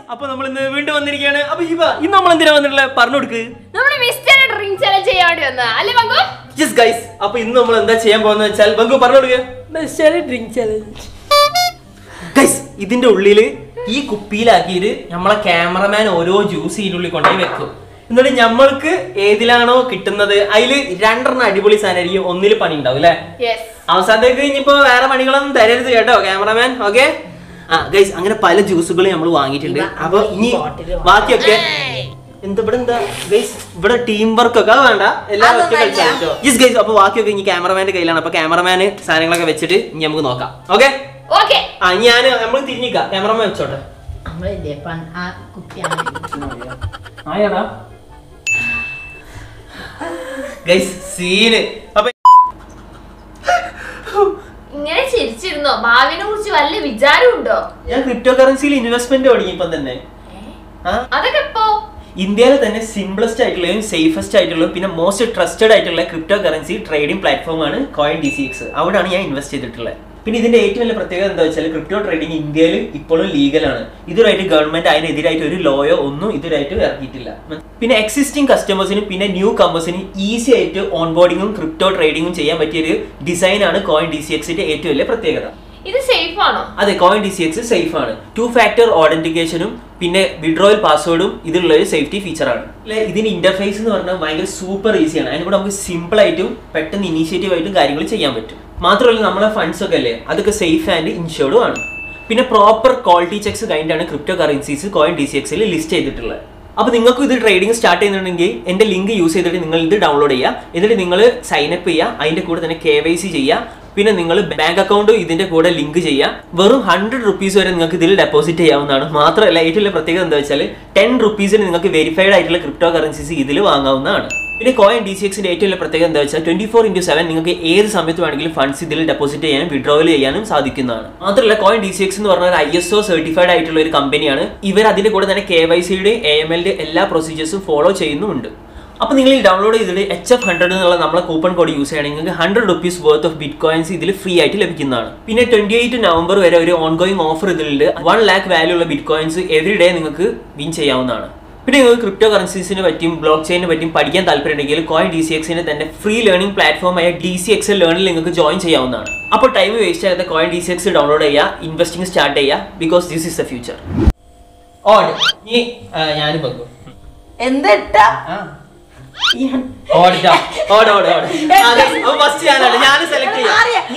അപ്പോൾ നമ്മൾ ഇന്ന് വീണ്ടും വന്നിരിക്കുകയാണ്. അപ്പോൾ ഹിബ ഇന്ന് നമ്മൾ എന്തിനാ വന്നിട്ടുള്ളത് പറഞ്ഞു കൊടുക്ക്. നമ്മൾ മിസ്റ്റർ ഡ്രിങ്ക് ചലഞ്ച് ചെയ്യാൻ വേണ്ടി വന്നതാ അല്ലേ ബംഗു? Yes guys. അപ്പോൾ ഇന്ന് നമ്മൾ എന്താ ചെയ്യാൻ പോകുന്നത് വെച്ചാൽ ബംഗു പറഞ്ഞു കൊടുക്ക്. Mister drink challenge. ഗയ്സ് ഇതിന്റെ ഉള്ളിൽ ഈ കുപ്പിയിലാക്കിയിട്ട് നമ്മളെ ക്യാമറമാൻ ഓരോ ജ്യൂസ് ഇതിനുള്ളിൽ കൊണ്ടുപോയി വെക്കും. എന്നിട്ട് നമ്മൾക്ക് ഏതിലാണോ കിട്ടുന്നത് അതിൽ രണ്ടെണ്ണം അടിപൊളി സാധനമായിരിക്കും, ഒന്നിൽ പണി ഉണ്ടാവും അല്ലേ? അവസാനത്തേക്ക് ഇനിയിപ്പോ വേറെ പണികളൊന്നും തരരുത് കേട്ടോ ക്യാമറമാൻ. ഓക്കെ ഗൈസ് അങ്ങനെ പല ജ്യൂസുകളും നമ്മൾ വാങ്ങിയിട്ടുണ്ട്. അപ്പൊ ഇനി ബാക്കിയൊക്കെ എന്താ ഗൈസ് ഇവിടെ ടീം വർക്ക് ഒക്കെ വേണ്ട, എല്ലാവരും ഒറ്റ കളിച്ചോ. യെസ് ഗൈസ് അപ്പൊ ബാക്കിയൊക്കെ ഇനി ക്യാമറമാന്റെ കയ്യിലാണ്. അപ്പൊ ക്യാമറമാന് സാധനങ്ങളൊക്കെ വെച്ചിട്ട് ഇനി നമുക്ക് നോക്കാം. ഓക്കെ ഞാൻ നമ്മൾ തിരിഞ്ഞിക്കാം, ക്യാമറമാൻ വെച്ചോട്ടെ. Guys scene. അപ്പൊ ഇങ്ങനെ ചിരിച്ചിരുന്നോ? ഭാവിനെ കുറിച്ച് വല്ല വിചാരമുണ്ടോ? ഞാൻ ക്രിപ്റ്റോ കറൻസിയിൽ ഇൻവെസ്റ്റ്മെന്റ് തുടങ്ങി ഇപ്പം തന്നെ. അതൊക്കെ ഇപ്പോ ഇന്ത്യയിലെ തന്നെ സിംപ്ലസ്റ്റ് ആയിട്ടുള്ളതും സേഫസ്റ്റ് ആയിട്ടുള്ളതും പിന്നെ മോസ്റ്റ് ട്രസ്റ്റഡ് ആയിട്ടുള്ള ക്രിപ്റ്റോ കറൻസി ട്രേഡിംഗ് പ്ലാറ്റ്ഫോമാണ് CoinDCX. അവിടെയാണ് ഞാൻ ഇൻവെസ്റ്റ് ചെയ്തിട്ടുള്ളത്. പിന്നെ ഇതിന്റെ ഏറ്റവും വലിയ പ്രത്യേകത എന്താ വെച്ചാൽ ക്രിപ്റ്റോ ട്രേഡിംഗ് ഇന്ത്യയിൽ ഇപ്പോഴും ലീഗലാണ്. ഇതുവരായിട്ട് ഗവൺമെന്റ് അതിനെതിരായിട്ട് ഒരു ലോയോ ഒന്നും ഇതുവരായിട്ട് ഇറക്കിയിട്ടില്ല. പിന്നെ എക്സിസ്റ്റിംഗ് കസ്റ്റമേഴ്സിനും പിന്നെ ന്യൂ കമ്പേഴ്സിനും ഈസി ആയിട്ട് ഓൺബോർഡിങ്ങും ക്രിപ്റ്റോ ട്രേഡിംഗും ചെയ്യാൻ പറ്റിയൊരു ഡിസൈനാണ് CoinDCXന്റെ ഏറ്റവും വലിയ പ്രത്യേകത. ഇത് സേഫ് ആണോ? അതെ, CoinDCX സേഫ് ആണ്. 2 ഫാക്ടർ ഓതന്റിക്കേഷനും പിന്നെ വിഡ്രോവൽ പാസ്വേഡും ഇതിലുള്ള ഒരു സേഫ്റ്റി ഫീച്ചറാണ്. ഇതിന്റെ ഇന്റർഫേസ് എന്ന് പറഞ്ഞാൽ ഭയങ്കര സൂപ്പർ ഈസിയാണ്. അതിനൂടെ നമുക്ക് സിമ്പിൾ ആയിട്ടും പെട്ടെന്ന് ഇനീഷ്യേറ്റീവ് ആയിട്ടും കാര്യങ്ങൾ ചെയ്യാൻ പറ്റും. മാത്രമല്ല നമ്മളെ ഫണ്ട്സ് ഒക്കെ അല്ലേ അതൊക്കെ സേഫ് ആൻഡ് ഇൻഷുർഡും ആണ്. പിന്നെ പ്രോപ്പർ ക്വാളിറ്റി ചെക്സ് കഴിഞ്ഞാണ് ക്രിപ്റ്റോ കറൻസീസ് CoinDCXൽ ലിസ്റ്റ് ചെയ്തിട്ടുള്ളത്. അപ്പോൾ നിങ്ങൾക്ക് ഇത് ട്രേഡിംഗ് സ്റ്റാർട്ട് ചെയ്യുന്നുണ്ടെങ്കിൽ എൻ്റെ ലിങ്ക് യൂസ് ചെയ്തിട്ട് നിങ്ങൾ ഇത് ഡൗൺലോഡ് ചെയ്യുക. എന്നിട്ട് നിങ്ങൾ സൈനപ്പ് ചെയ്യുക, അതിൻ്റെ കൂടെ തന്നെ KYC ചെയ്യുക. പിന്നെ നിങ്ങൾ ബാങ്ക് അക്കൗണ്ട് ഇതിന്റെ കൂടെ ലിങ്ക് ചെയ്യുക. വെറും 100 rupees വരെ നിങ്ങൾക്ക് ഇതിൽ ഡെപ്പോസിറ്റ് ചെയ്യാവുന്നതാണ്. മാത്രമല്ല ഏറ്റവും വലിയ പ്രത്യേകത എന്താ വെച്ചാൽ 10 rupeesന് നിങ്ങൾക്ക് വെരിഫൈഡ് ആയിട്ടുള്ള ക്രിപ്റ്റോ കറൻസീസ് ഇതിൽ വാങ്ങാവുന്നതാണ്. പിന്നെ CoinDCXന്റെ ഏറ്റവും വലിയ പ്രത്യേകത എന്താ വെച്ചാൽ 24/7 നിങ്ങൾക്ക് ഏത് സമയത്ത് വേണമെങ്കിലും ഫണ്ട്സ് ഇതിൽ ഡെപ്പോസിറ്റ് ചെയ്യാനും വിഡ്രോവൽ ചെയ്യാനും സാധിക്കുന്നതാണ്. മാത്രമല്ല CoinDCX എന്ന് പറഞ്ഞാൽ ISO സർട്ടിഫൈഡ് ആയിട്ടുള്ള ഒരു കമ്പനിയാണ്. ഇവർ അതിന്റെ കൂടെ തന്നെ KYCയുടെ AMLന്റെ എല്ലാ പ്രൊസീജിയേഴ്സും ഫോളോ ചെയ്യുന്നുമുണ്ട്. അപ്പോൾ നിങ്ങൾ ഈ ഡൗൺലോഡ് ചെയ്തിട്ട് HF100 എന്നുള്ള നമ്മളെ കൂപ്പൺ കോഡ് യൂസ് ചെയ്യണമെങ്കിൽ നിങ്ങൾക്ക് 100 rupees worth of bitcoins ഇതിൽ ഫ്രീ ആയിട്ട് ലഭിക്കുന്നതാണ്. പിന്നെ 28 November വരെ ഒരു ഓൺഗോയിങ് ഓഫർ ഇതിലുണ്ട്. 1 lakh വാല്യൂ ഉള്ള ബിറ്റ് കോയിൻസ് എവറി ഡേ നിങ്ങൾക്ക് വിൻ ചെയ്യാവുന്നതാണ്. പിന്നെ നിങ്ങൾക്ക് ക്രിപ്റ്റോ കറൻസീസിനെ പറ്റിയും ബ്ലോക്ക് ചെയിനെ പറ്റിയും പഠിക്കാൻ താല്പര്യമുണ്ടെങ്കിൽ CoinDCXന്റെ തന്നെ ഫ്രീ ലേണിംഗ് പ്ലാറ്റ്ഫോമായ DCXL ലേണിൽ നിങ്ങൾക്ക് ജോയിൻ ചെയ്യാവുന്നതാണ്. അപ്പോൾ ടൈം വേസ്റ്റ് ആകാതെ CoinDCX ഡൗൺലോഡ് ചെയ്യുക, ഇൻവെസ്റ്റിംഗ് സ്റ്റാർട്ട് ചെയ്യുക. Because this is the future. ഞാൻ ബംഗു എന്താ ഞാൻ സെലക്ട് ചെയ്യാം.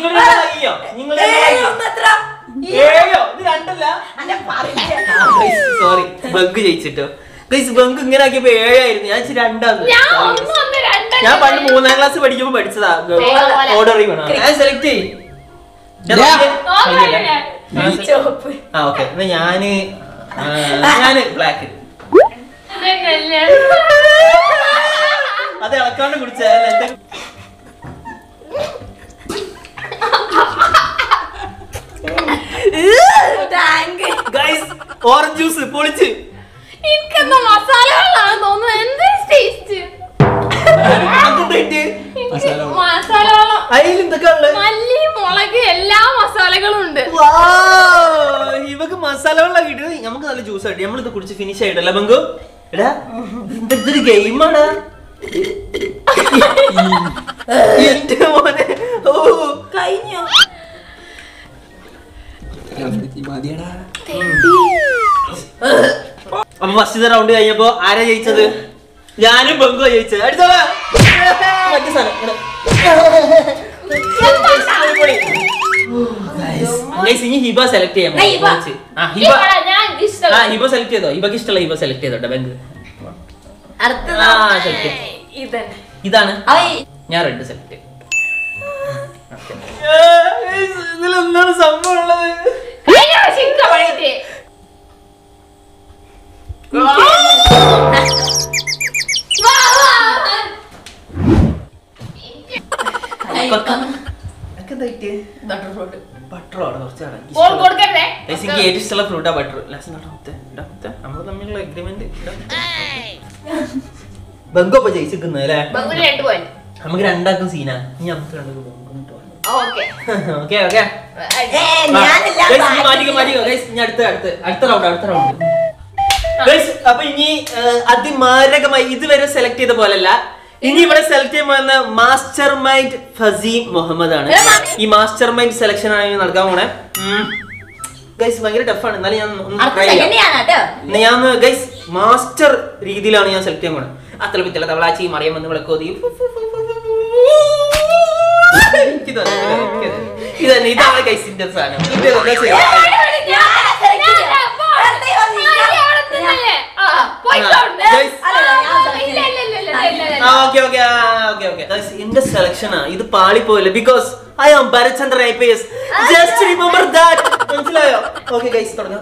Sorry ബംഗ് ജയിച്ചിട്ടോ guys. ബംഗ് ഇങ്ങനെ ആക്കിയപ്പോ 7 ആയിരുന്നു. ഞാൻ 2 ഞാൻ പണ്ട് 3ാം ക്ലാസ് പഠിക്കുമ്പോ പഠിച്ചതാ. ഓർഡർ ചെയ്യണം. ഞാൻ സെലക്ട് ചെയ്യും. ഓക്കെ ഞാന് ബ്ലാക്ക്. അത് ഇളക്കാണ്ട് കുടിച്ച ഓറഞ്ച് ജ്യൂസ് പൊളിച്ച്. എല്ലാ മസാലകളും ഉണ്ട്. ഇവക്ക് മസാലകളൊക്കെ കിട്ടുന്നത് നമുക്ക് നല്ല ജ്യൂസ് ആയിട്ട് നമ്മളിത് കുടിച്ച് ഫിനിഷ് ആയിട്ടല്ല ബംഗു. എടാ ഇതൊരു ഗെയിമാടാ. കഴിഞ്ഞോ? അപ്പൊ ഫസ്റ്റ് റൗണ്ട് കഴിഞ്ഞപ്പോ ആരാ ജയിച്ചത്? ഞാനും ബംഗു ജയിച്ചത്. അടുത്തോളാം മറ്റേ സാധനം ഹിബ സെലക്ട് ചെയ്യാം. ഹിബ സെലക്ട് ചെയ്തോ? ഹിബക്ക് ഇഷ്ടമുള്ള ഹിബ സെലക്ട് ചെയ്തോട്ടെ. ബാങ്ക് ഇതാണ്. ഞാൻ റെഡ് സെലക്ട്. ഇതിലെന്താണ് സംഭവം ഉള്ളത്? ഏറ്റവും ഫ്രൂട്ടാ ബട്ടർ. നമ്മള് തമ്മിലുള്ള എഗ്രിമെന്റ് ബംഗോ ജയിച്ചിരിക്കുന്നത് അല്ലേ? നമുക്ക് രണ്ടാക്കും സീനാ. ഇനി നമുക്ക് രണ്ടും അടുത്ത റൗണ്ട് അപ്പൊ ഇനി അതിമാരകമായി ഇതുവരെ സെലക്ട് ചെയ്ത പോലല്ല. ഇനി ഇവിടെ സെലക്ട് ചെയ്യാൻ പോകുന്ന മാസ്റ്റർ മൈൻഡ് ഫസി മുഹമ്മദ് ആണ്. ഈ മാസ്റ്റർ മൈൻഡ് സെലക്ഷൻ ആണ് നടക്കാൻ പോണേ. ഗൈസ് ഭയങ്കര ടഫാണ്. എന്നാലും ഞാൻ ഗൈസ് മാസ്റ്റർ രീതിയിലാണ് ഞാൻ സെലക്ട് ചെയ്യാൻ പോണത്. അത്ര പിറ്റല തവളാച്ചി മറിയം വന്ന് വിളക്കോതി ഇതാണ് ഗൈസിന്റെ സാധനം. എന്റെ സെലക്ഷനാ ഇത് പാളിപ്പോയില്ല. Because I am Bharachandran IPS. Just remember that. മനസ്സിലായോ? ഓക്കെ ഗൈസ് തുടങ്ങാം.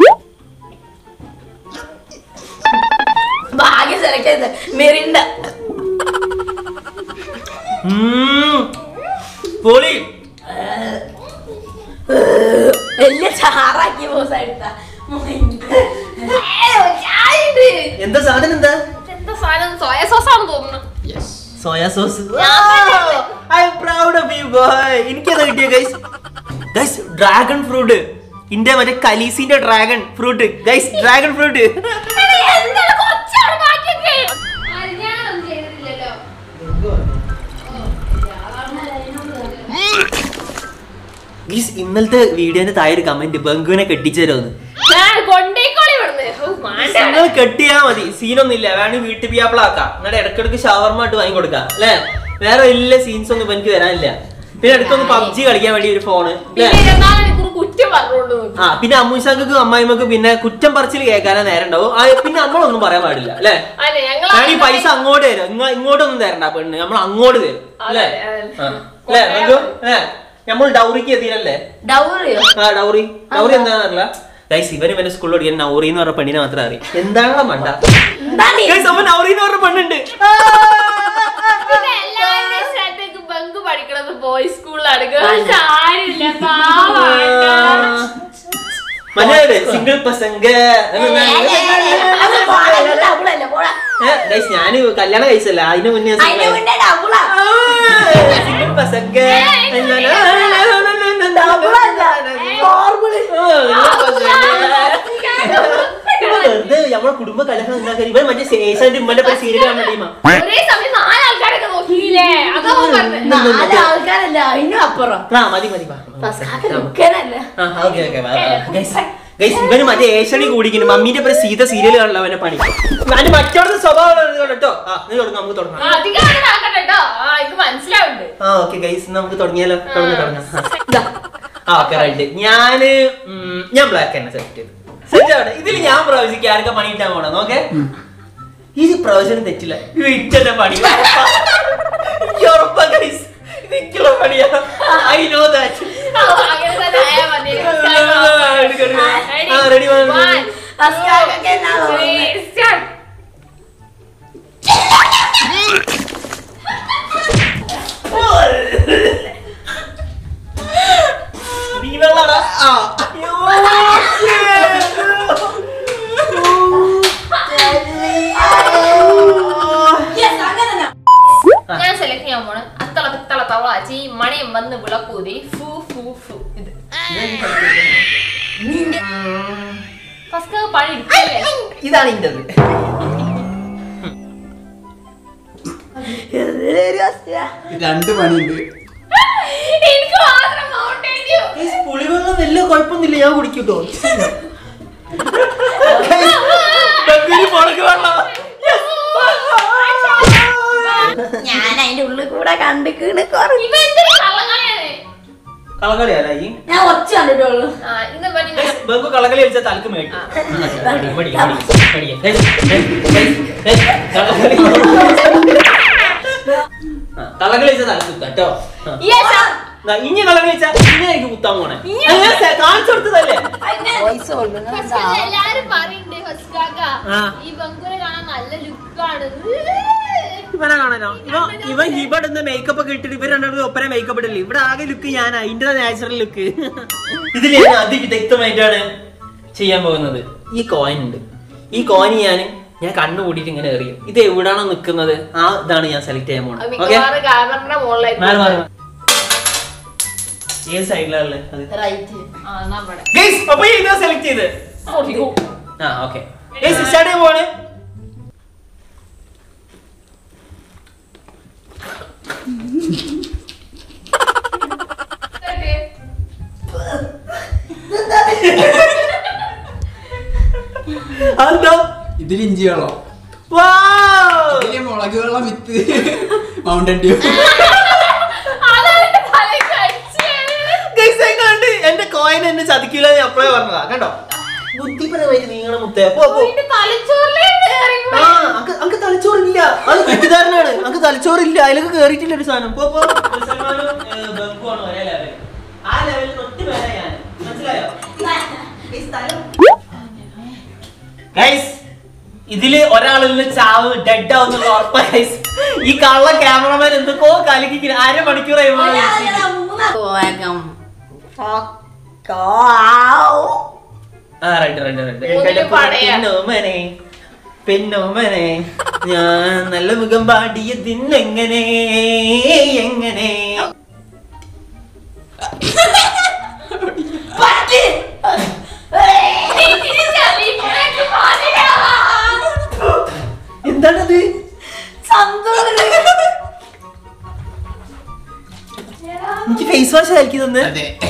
ഭാഗ്യം സെലക്ട് ചെയ്ത് മിറിണ്ട പോളി വലിയ ചാറാക്കിയ ബോസ് എടുത്ത എന്താ സാധനം? എന്താ സാധനം? സോയാ സോസ് ആണ് തോന്നുന്നു. Soya sauce. I am proud of you boy. എനിക്കത് കിട്ടിയ guys. Guys dragon fruit. India മറ്റേ കലീസിന്റെ dragon fruit. Guys dragon fruit. ഇന്നലത്തെ വീഡിയോന്റെ താഴെ ഒരു കമന്റ് ബംഗുവിനെ കെട്ടിച്ചേരോന്ന്. നിങ്ങൾ കെട്ടിയാ മതി, സീനൊന്നും ഇല്ല. വേണമെങ്കിൽ വീട്ടു പിയാപ്പിളാക്കാം. എന്നിട്ട് ഇടക്കിടക്ക് ഷവർമായിട്ട് വാങ്ങി കൊടുക്കാം അല്ലെ. വേറെ വലിയ സീൻസ് ഒന്നും ഇപ്പൊ എനിക്ക് വരാനില്ല. പിന്നെ അടുത്തൊന്ന് PUBG കളിക്കാൻ വേണ്ടി ഒരു ഫോണ്. പിന്നെ അമ്മൂശാക്കും അമ്മായിമ്മക്കും പിന്നെ കുറ്റം പറച്ചിൽ കേൾക്കാനേ നേരം ഉണ്ടാവും. പിന്നെ നമ്മളൊന്നും പറയാൻ പാടില്ല അല്ലെ. ഞാൻ ഈ പൈസ അങ്ങോട്ട് തരും, ഇങ്ങോട്ടൊന്നും തരണ്ട പെണ്ണ്, നമ്മൾ അങ്ങോട്ട് തരും അല്ലേ. അല്ലേ നമ്മൾ ഡൗറിക്ക് എത്തിയല്ലേ. ഡൗറി ഡൗറി എന്താണെന്നറിയില്ല ഗൈസ്. ഇവന് സ്കൂളിൽ പഠിക്കാൻ നൗറി എന്ന് പറഞ്ഞ പെണ്ണിനെ മാത്രമേ അറിയാം. എന്താണ് മണ്ട നൗറി എന്ന് പറഞ്ഞ പെണ്ണുണ്ട്. മനസ്സിലായില്ലേ? സിംഗിൾ പസംഗ. ഞാന് കല്യാണം കഴിച്ചല്ല, അതിന് മുന്നേ സിംഗിൾ പസംഗ. നമ്മളെ കുടുംബ കലഹം ഉണ്ടാക്കാൻ ഇവൻ മറ്റേ ശേഷായിട്ട് ഇമ്മന്റെ പേര് സീരിയൽ കാണുന്ന ടീമാ. ഇവന് മറ്റേ ഏഷണി കൂടിക്കുന്നു. മമ്മീന്റെ പേര് സീത സീരിയൽ കാണില്ല അവന്റെ പണി. അതിന് മറ്റോടത്തെ സ്വഭാവം കേട്ടോ. നമുക്ക് തുടങ്ങാം. ഓക്കെ ഗൈസ് നമുക്ക് തുടങ്ങിയാലോ. തുടങ്ങാം. Okay right. ഞാൻ ബ്ലാക്ക് തന്നെ സെലക്ട് ചെയ്തു. സെറ്റ് ആവട്ടെ. ഇതിൽ ഞാൻ പ്രവചിക്കും ആർക്കാ പണി കിട്ടാൻ പോണെന്ന്. ഓക്കെ ഇത് പ്രവചനം തെറ്റില്ല. ഇത് ഇറ്റന്റെ പണി ഉറപ്പാ ഗൈസ്. ഇതിക്കുള്ള പണിയാ. I know that. റെഡി ഞാൻ സെലക്ട് ചെയ്യാൻ പോണ് അത്തള പിത്തള തവളാച്ചി മണിയം വന്ന് വിളക്കൂതി ഫു ഫു ഫു. ഇത് പണി ഇതാണ് ഇന്റത്. രണ്ട് പണിയുണ്ട്. പുളിവെള്ളം വലിയ കുഴപ്പമൊന്നുമില്ല, ഞാൻ കുടിക്കൂട്ടോ. ഞാൻ അതിന്റെ ഉള്ളിൽ കൂടെ കണ്ടിക്കണ്. കളകളിയായി ഞാൻ ഒച്ച കണ്ടിട്ടുള്ളൂ. ബംഗു കളകളി കളിച്ചാൽ തലക്ക് മേടിക്കും. കളകളി കളിച്ചാൽ തലക്ക് കേട്ടോ. ഇനി കളകളി കളിച്ചാൽ ഇനി എനിക്ക് കുത്താൻ പോണേ. കാണിച്ചു കൊടുത്തതല്ലേ. എല്ലാരും പറയണ്ടേ ഈ ബംഗുനെ കാണാൻ നല്ല ലുക്കാണ്. ഇവനെ കാണാനോ? ഇവൻ ഹിബ ഇടുന്ന മേക്കപ്പ് ഒക്കെ ഇട്ടിട്ട് ഇവർ രണ്ടുപേരും ഒപ്പന മേക്കപ്പ് ഇടല്ലേ. ഇവിടെ ആകെ ലുക്ക് ഞാനാ, ഇതിന്റെ നാച്ചുറൽ ലുക്ക്. ഇതിൽ ഞാൻ അതിവിദഗ്ധമായിട്ടാണ് ചെയ്യാൻ പോകുന്നത്. ഈ കോയിൻ ഉണ്ട്, ഈ കോയിൻ ഞാൻ കണ്ണു കൂടിയിട്ട് ഇങ്ങനെ എറിയും. ഇത് എവിടാണോ നിക്കുന്നത് ആ ഇതാണ് ഞാൻ സെലക്ട് ചെയ്യാൻ പോകുന്നത്. ഏത് സൈഡിലാണല്ലേ? റൈറ്റ്. അപ്പൊ സെലക്ട് ചെയ്ത് സ്റ്റാർട്ട് പോവാണ്. അതെന്താ? ഇതിൽ ഇഞ്ചി വെള്ളം, Wow! ഇതില് മുളക് വെള്ളം വിത്ത് മൗണ്ടൻ ഡ്യൂ. എന്റെ കോയിൻ എന്നെ ചതിക്കില്ല അപ്പഴേ പറഞ്ഞതാ കണ്ടോ. ബുദ്ധിപരമായിട്ട് നീങ്ങണ മുത്തേ. അങ്ക് തലച്ചോറില്ല, അത് തെറ്റിദ്ധാരണാണ്. അങ്ക് തലച്ചോറില്ല, അതിലൊക്കെ കേറിയിട്ടില്ല ഒരു സാധനം. സൽമാനും ബംഗുവാണ് ഒരേ ലെവൽ. ആ ലെവലിൽ തൊട്ട് പേരാ ഞാൻ. മനസ്സിലായോ? ഗൈസ് ഇതില് ഒരാളിൽ ചാവ് ഡെഡ് ആവുന്നുള്ള ഉറപ്പാ ഗൈസ്. ഈ കള്ള ക്യാമറമാൻ എന്തൊക്കെയോ കലക്കിക്കുന്നു. 1/2 മണിക്കൂറായി. പെണ്ണോമനെ ഞാൻ നല്ല മുഖം പാടിയതിന്നെങ്ങനെ എങ്ങനെ എന്താണത്? എനിക്ക് ഫേസ് വാഷ് ആയിരിക്കും തന്നെ.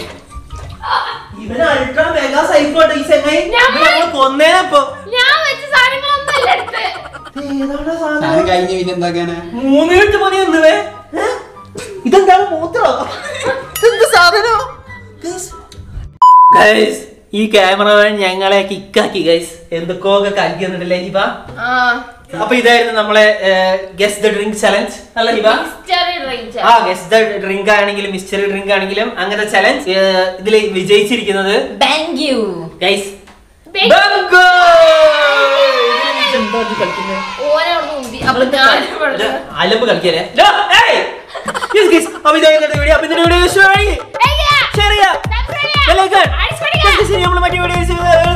ഇവന് അൾട്രാ മെഗാ സൈക്കോട്ടെ ഈ ചെങ്ങായി. കൊന്നേനപ്പോ സാധനം കഴിഞ്ഞ പിന്നെ എന്താക്കാനാ? 3 മിനിറ്റ് മതി ഒന്നുവേ. ഇതെന്താണ് മൂത്രോ? എന്ത് സാധനോ? ഗൈസ് ഈ ക്യാമറമാൻ ഞങ്ങളെ കിക്കാക്കി ഗൈസ്. എന്തൊക്കെ കലക്കി തന്നിട്ടില്ലേ ഹിബ? അപ്പൊ ഇതായിരുന്നു നമ്മളെ ഗെസ് ദ ഡ്രിങ്ക് ചലഞ്ച് അല്ല ഹിബ? ആ ഗെസ് ദ ഡ്രിങ്ക് ആണെങ്കിലും മിസ്റ്ററി ഡ്രിങ്ക് ആണെങ്കിലും അങ്ങനത്തെ ചലഞ്ച് ഇതിൽ വിജയിച്ചിരിക്കുന്നത് ബെംഗു ഗൈസ്. ബെംഗു അലമ്പ് കളിക്കല്ലേ. അപ്പൊ ഇതായിരുന്നു വീഡിയോ. അപ്പൊ ഇതിന്റെ വീഡിയോ ഇഷ്ടമായി. ശരിയാ. മറ്റേ വീഡിയോ